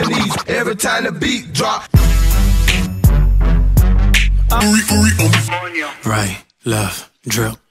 knees every time the beat drop. Right, left, drip,